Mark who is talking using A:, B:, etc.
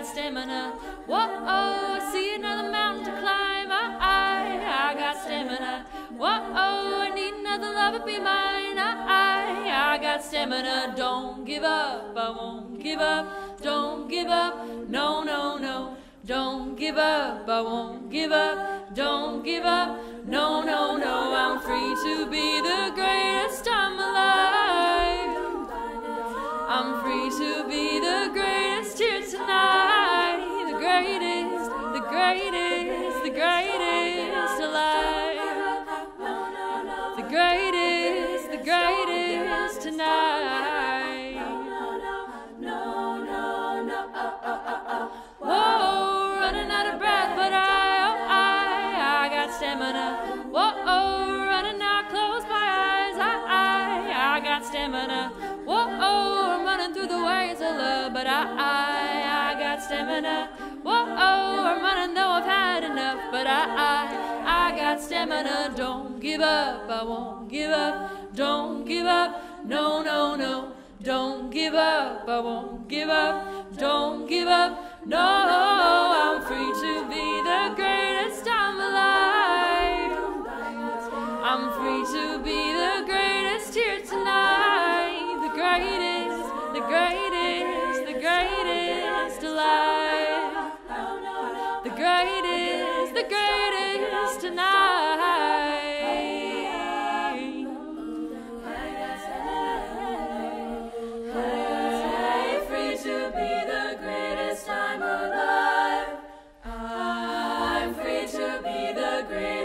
A: got stamina. Whoa, I see another mountain to climb. I got stamina. Whoa, I need another lover be mine. I got stamina. Don't give up, I won't give up. Don't give up, no, no, no. Don't give up, I won't give up. Don't give up, no, no, no. I'm free to be the greatest I'm alive. I'm free to be the greatest here tonight. The greatest, the greatest, the greatest alive. The greatest tonight. Whoa, running out of breath, but I got stamina. Whoa, running out, close my eyes. I got stamina. Whoa, I'm running through the waves of love, but I got stamina. Whoa, I'm running though I've had enough, but I got stamina. Don't give up, I won't give up. Don't give up, no, no, no. Don't give up, I won't give up. Don't give up, no. I'm free to be the greatest I'm alive. I'm free to be the greatest here tonight. The greatest, the greatest, the greatest alive. The greatest tonight. Free to be the greatest I'm alive. I'm free to be the greatest.